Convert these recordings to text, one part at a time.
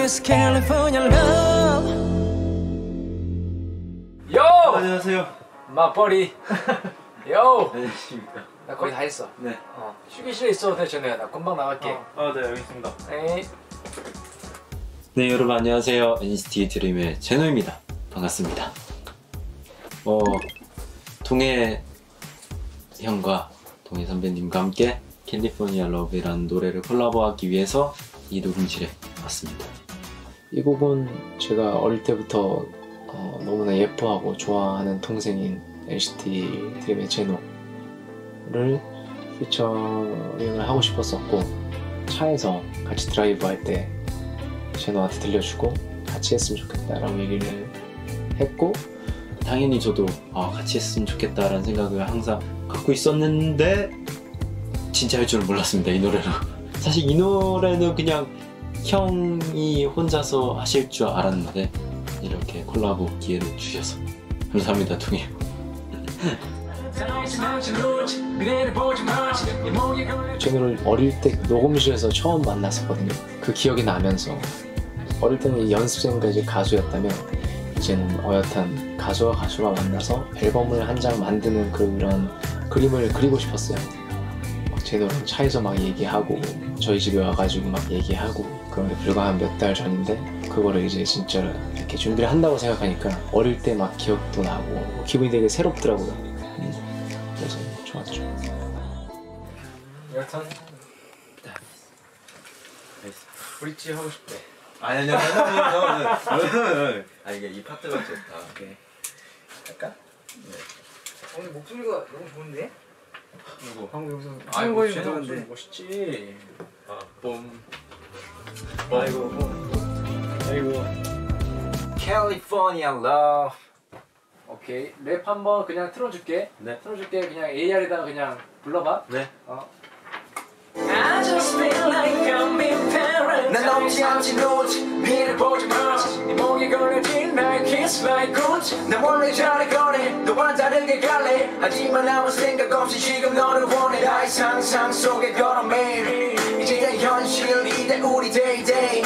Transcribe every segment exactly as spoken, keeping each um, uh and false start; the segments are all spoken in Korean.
Miss California love. 요! 안녕하세요. 맞벌이. 요! 안녕하십니까. 나 거의 다 했어. 네. 어, 휴게실에 있어도 돼, 전에. 나 금방 나갈게. 어, 아, 네, 알겠습니다. 에이. 네, 여러분 안녕하세요. 엔시티 드림의 제노입니다. 반갑습니다. 어, 동해 형과 동해 선배님과 함께 캘리포니아 러브라는 노래를 콜라보하기 위해서 이 녹음실에 왔습니다. 이 곡은 제가 어릴 때부터 어, 너무나 예뻐하고 좋아하는 동생인 엔시티 드림의 제노를 피처링을 하고 싶었었고, 차에서 같이 드라이브 할 때 제노한테 들려주고 같이 했으면 좋겠다라고 얘기를 했고, 당연히 저도 아, 같이 했으면 좋겠다라는 생각을 항상 갖고 있었는데 진짜 할 줄은 몰랐습니다, 이 노래로. 사실 이 노래는 그냥 형이 혼자서 하실 줄 알았는데 이렇게 콜라보 기회를 주셔서 감사합니다, 동해. 제노를 어릴 때 녹음실에서 처음 만났었거든요. 그 기억이 나면서 어릴 때는 연습생까지 가수였다면 이제는 어엿한 가수와 가수가 만나서 앨범을 한 장 만드는 그런 그림을 그리고 싶었어요. 막 제노랑 차에서 막 얘기하고 저희 집에 와가지고 막 얘기하고, 그런데 불과 한 몇 달 전인데 그거를 이제 진짜 이렇게 준비를 한다고 생각하니까 어릴 때 막 기억도 나고 기분이 되게 새롭더라고요. 음. 그래서 좋았죠. 여튼 브릿지 하고 싶대. 아니, 아니, 아니, 아니, 아니, 아니. 아, 이게 이 파트가 좋다. 오케이. 할까? 네. 오늘 목소리가 너무 좋은데? 누구? 방금 여기서 아이고, 거의 쟤는 목소리 멋있지. 아, 봄. 아이고, 아이고. 캘리포니아 러브. 오케이. 랩 한번 그냥 틀어줄게. 네. 틀어줄게. 그냥 에이알에다가 그냥 불러봐. 네. 어. I just feel like I'm in paradise. 난 넘지 않지 노지 미를 보지 마. 네 목에 걸려진 나의 kiss like good. 난 원래 잘해 거래 너와 다르게 갈래. 하지만 아무 생각 없이 지금 너를 원해. 나의 상상 속에 걸어 매일 이제 현실이 돼 우리 데이데이.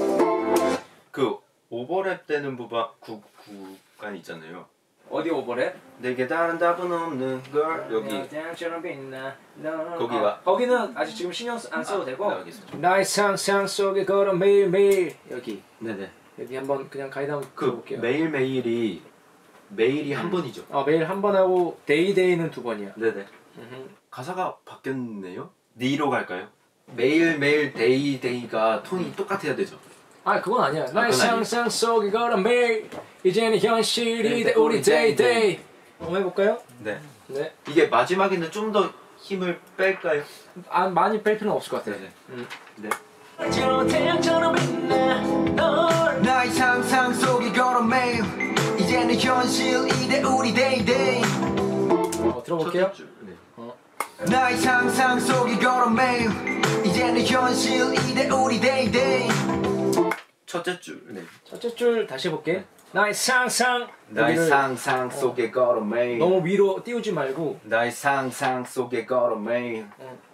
그 오버랩 되는 부분 구, 구간 있잖아요. 어디 오버랩? 내게 다른 답은 없는 걸 여기. 태양처럼 빛나 너. 거기가? 어, 거기는 아직 지금 신경 쓰- 안 써도 아, 되고. 네, 알겠습니다. 나의 상상 속에 걸어 매일매일. 여기 네네. 여기 한번 그냥 가이드 한번 그 들어볼게요. 매일 매일이 매일이 한 번이죠. 어, 매일 한 번 하고 데이데이는 두 번이야. 네네. 음흠. 가사가 바뀌었네요. 니로 갈까요? 매일 매일 데이 데이가 톤이 똑같아야 되죠. 아 그건 아니야. 나의 그건 아니에요. 상상 속에 걸어 매일 이제는 현실이 돼 우리 데이데이. 한번 해볼까요? 네. 네. 이게 마지막에는 좀 더 힘을 뺄까요? 아 많이 뺄 필요는 없을 것 같아. 네네. 음. 네. 저 태양처럼 빛나 널. 나의 상상 속에 걸어 매일 이제는 현실이 돼 우리 데이데이. 어, 들어볼게요. 첫째 줄. 네. 어. 나의 상상 속에 걸어 매일 이제는 현실이 돼 우리 데이데이. 첫째 줄. 네. 첫째 줄 다시 해볼게. 나의 상상. 나의 여기를 상상 속에 걸어 매일. 너무 위로 띄우지 말고. 나의 상상 속에 걸어 매일.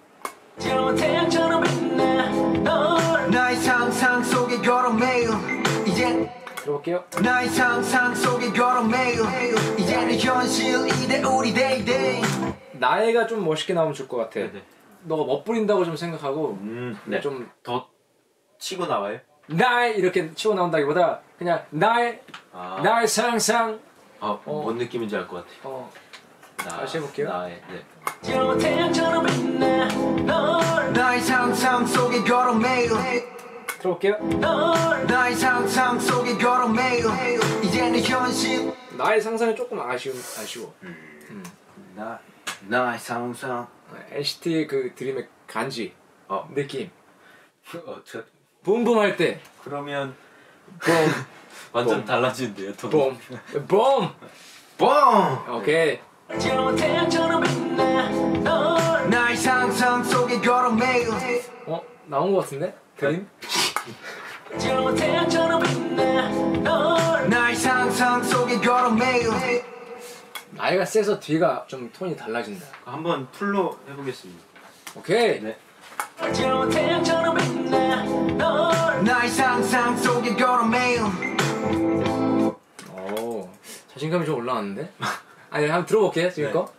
저 태양처럼 빛나 널. 나의 상상 속에 걸어 매일 이젠 들어볼게요. 나의 상상 속에 걸어 매일 이제는 현실이 돼 우리 데이데이. 나이가 좀 멋있게 나오면 좋을 것 같아. 네네. 너가 멋부린다고 좀 생각하고 음. 네. 좀 더 치고 나와요? 나의 이렇게 치고 나온다기보다 그냥 나의 아. 나의 상상. 아, 어. 뭔 느낌인지 알 것 같아. 어. 나, 다시 해볼게요. 나의 네. 저 태양처럼 빛나 널. 나의 상상 속에 걸어 매일 들어볼게요. 널. 나의 상상 속에 걸어 매일 이제는 현실. 나의 상상이 조금 아쉬운 아쉬워. 음. 나 나의 상상. 엔시티 그 드림의 간지 어. 느낌. 어, 저 붐붐 할 때. 그러면 붐. 완전 봄. 달라지는데요, 톤이. 봄. 봄. 뻥! 오케이. 저 태양처럼 빛나 널. 나의 상상 속에 걸어 매일 어 나온 것 같은데 드림? 저 태양처럼 빛나 널. 나의 상상 속에 걸어 매일. 나이가 세서 뒤가 좀 톤이 달라진다. 한번 풀로 해보겠습니다. 오케이. 네. 저 태양처럼 빛나 널. 나의 상상 속에 걸어 매일 오, 자신감이 좀 올라왔는데? 아니, 한번 들어볼게요, 지금 네. 거.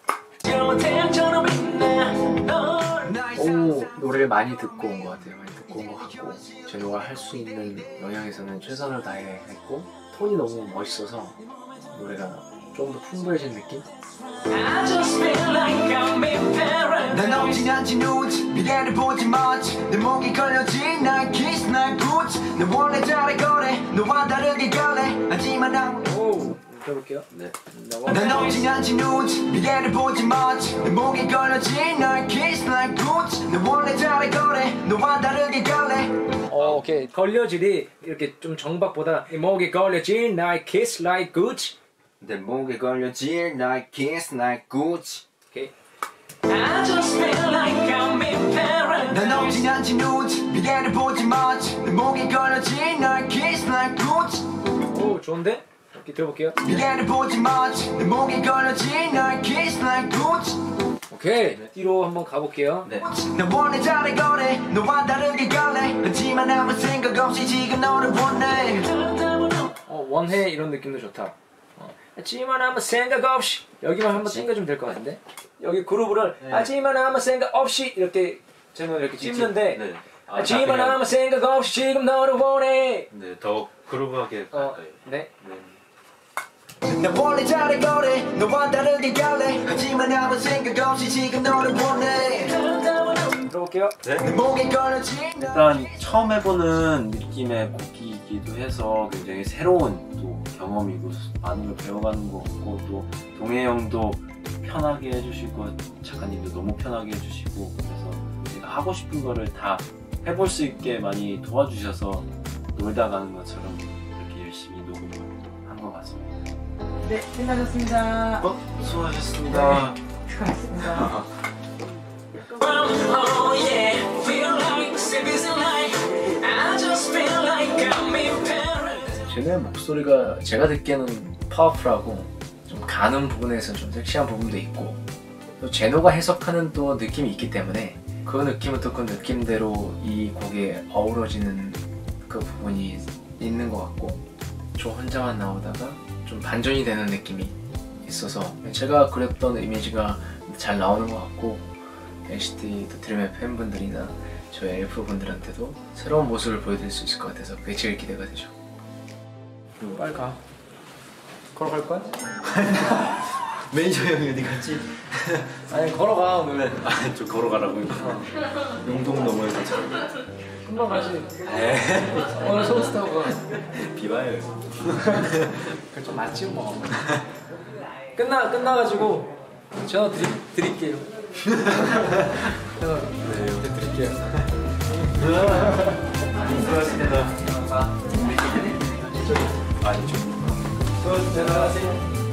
오, 노래를 많이 듣고 온 것 같아요. 많이 듣고 온 것 같고 제노가 할 수 있는 영역에서는 최선을 다했고 톤이 너무 멋있어서 노래가 좀 더 풍부해진 느낌? I just feel like I'm in paradise. 난 없진 않지 누지 미래를 보지 마지 내 목이 걸려진 나의 키스 나의 굿즈 내 원래 잘해 거래 너와 다르게 갈래 하지만 난 오, 들어볼게요. 네. 난 없진 않지 누지 미래를 보지 마지 내 목이 걸려진 나의 키스 나의 굿즈 내 원래 잘해 거래 너와 다르게 갈래 어, 오케이. 걸려질이 이렇게 좀 정박보다 이 목에 걸려진 나의 kiss like Gucci. 내 목에 걸려질 나의 kiss 나의 Gucci. 오케이. I just feel like I'm in 난 paradise. 없진 않지 누지 미래를 보지 마지 내 목이 걸려진 나의 키스 나의 굿즈 오, 좋은데? 이렇게 들어볼게요. 미래를 보지 마지 내 목이 걸려진 나의 키스 나의 굿즈 오케이. 뒤로 한번 가볼게요. 네. 난 원래 잘해 거래 너와 다르게 갈래 하지만 아무 생각 없이 지금 너를 원해 어, 원해 이런 느낌도 좋다. 어, 하지만 아무 생각 없이 여기만 한번 땡겨주면 될 것 같은데? 여기 그루브를 네. 하지만 아무 생각 없이 이렇게 저는 이렇게 찝는데 네. 아, 하지만 그냥- 아무 생각 없이 지금 너를 원해. 네, 더 그루브하게 어, 갈까요? 네. 네. 난 원래 잘해 거래 너와 다르게 갈래 하지만 아무 생각 없이 지금 너를 원해 들어볼게요. 내 목에 걸려진 일단 처음 해보는 느낌의 곡이기도 해서 굉장히 새로운 또 경험이고 많은 걸 배워가는 것 같고 또 동해 형도 편하게 해주시고 작가님도 너무 편하게 해주시고 그래서 제가 하고 싶은 거를 다 해볼 수 있게 많이 도와주셔서 놀다 가는 것처럼 이렇게 열심히 녹음을 한 것 같습니다. 네, 끝나셨습니다. 어? 수고하셨습니다. 수고하셨습니다. Oh yeah, feel like cities in light. I just feel like I'm in paradise. 제노의 목소리가 제가 듣기에는 파워풀하고 좀 가는 부분에서 좀 섹시한 부분도 있고 또 제노가 해석하는 또 느낌이 있기 때문에 그 느낌은 또 그 느낌대로 이 곡에 어우러지는 그 부분이 있는 것 같고 저 혼자만 나오다가 좀 반전이 되는 느낌이 있어서 제가 그렸던 이미지가 잘 나오는 것 같고 엔시티 드림의 팬분들이나 저희 엘프 분들한테도 새로운 모습을 보여드릴 수 있을 것 같아서 그게 제일 기대가 되죠. 빨리 가. 걸어갈 거야? 매니저 형이 어디 갔지? 아니, 걸어가 오늘. 아, 좀 걸어가라고. 용동 너머에서 참. 금방 가지. 오늘 소스타고 비와요. 그좀 맞지 뭐. 끝나 끝나가지고 전화 드리, 드릴게요. 전화 네, 드릴게요. 수고하셨습니다. 아, 이쪽. 수고하셨습니다.